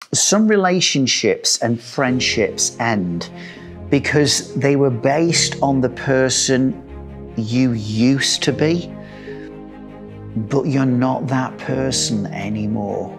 Some relationships and friendships end because they were based on the person you used to be, but you're not that person anymore.